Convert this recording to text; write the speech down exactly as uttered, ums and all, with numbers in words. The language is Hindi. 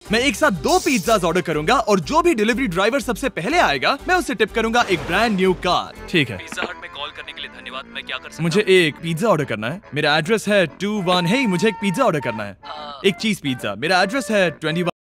मैं एक साथ दो पिज्जाज ऑर्डर करूंगा और जो भी डिलीवरी ड्राइवर सबसे पहले आएगा मैं उसे टिप करूंगा एक ब्रांड न्यू कार। ठीक है। पिज्जा हट में कॉल करने के लिए धन्यवाद। मैं क्या कर सकता मुझे एक पिज्जा ऑर्डर करना है। मेरा एड्रेस है टू वन। हे मुझे एक पिज्जा ऑर्डर करना है, एक चीज पिज्जा। मेरा एड्रेस है ट्वेंटी वन।